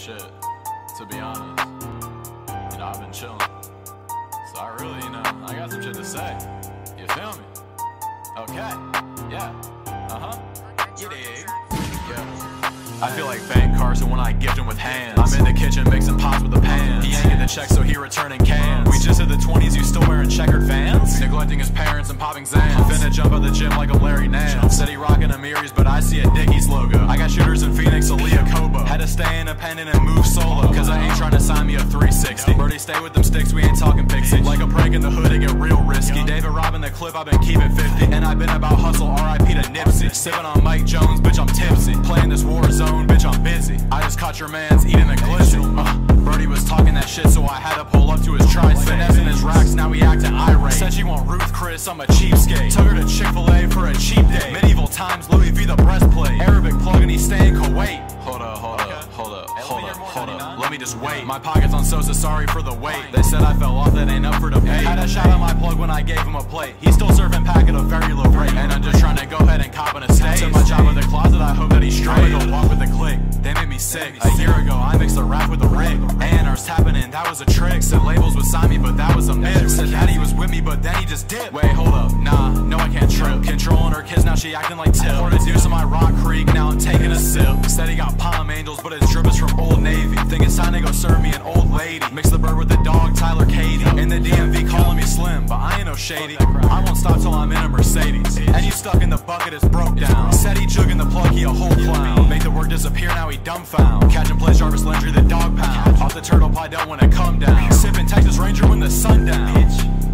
shit, to be honest. You know, I've been chilling. So I really, I got some shit to say. You feel me? Okay. Yeah. You dig? Yeah. I feel like Bank Carson when I gift him with hands. I'm in the kitchen mixing pots with the pans. He ain't get the check, so he returning cans. We just hit the 20s, you still wearing checkered Vans? Neglecting his parents and popping Zans. I'm finna jump out the gym like a Larry Nance. Said he rockin' a Miris, but I see a Dickies logo. I got shooters in Phoenix, Aaliyah Kobo. Had to stay independent and move solo, cause I ain't trying to sign me a 360. Birdie, stay with them sticks, we ain't talking pixie. Like a prank in the hood, it get real risky. David robbing the clip, I've been keeping 50. And I've been about hustle, RIP to Nipsey. Sippin' on Mike Jones, bitch, I'm tipsy. Playing this war zone, bitch, I'm busy. I just caught your mans eating the glizzy. Birdie was talking that shit, so I had to pull up to his tricep. Finessing his racks, now he acting irate. Said she want Ruth Chris, I'm a cheapskate. Took her to Chick-fil-A for a cheap day. Medieval times, Louis V the breastplate. Arabic plug and he stay in Kuwait. Hold up. Let me just wait. My pocket's on Sosa, sorry for the wait. They said I fell off, that ain't up for debate. Had a shot on my plug when I gave him a plate. He's still serving pack at a very low rate. And I'm just trying to go ahead and cop in a stage. Took my job in the closet, I hope that he's straight. I'ma go walk with the click, they made me sick. A year ago, I mixed the rap with the rig. A&R's tapping in, that was a trick. Said labels would sign me, but that was a mix. Said daddy was with me, but then he just dipped. Wait, hold up, nah, no I can't trip. Controlling her kids, now she acting like Tip. Poured a deuce on my Rock Creek, now I'm taking a sip. Said he got Palm Angels, but his drip is from Old Navy. Think it's time to go serve me an old lady. Mix the bird with the dog, Tyler Katie. In the DMV calling me slim, but I ain't no shady. I won't stop till I'm in a Mercedes. And you stuck in the bucket, it's broke down. Said he jugging the plug, he a whole clown. Make the word disappear, now he dumbfound. Catch and play Jarvis Landry, the dog pound. Off the turtle pie, don't wanna come down. Sipping Texas Ranger when the sun down.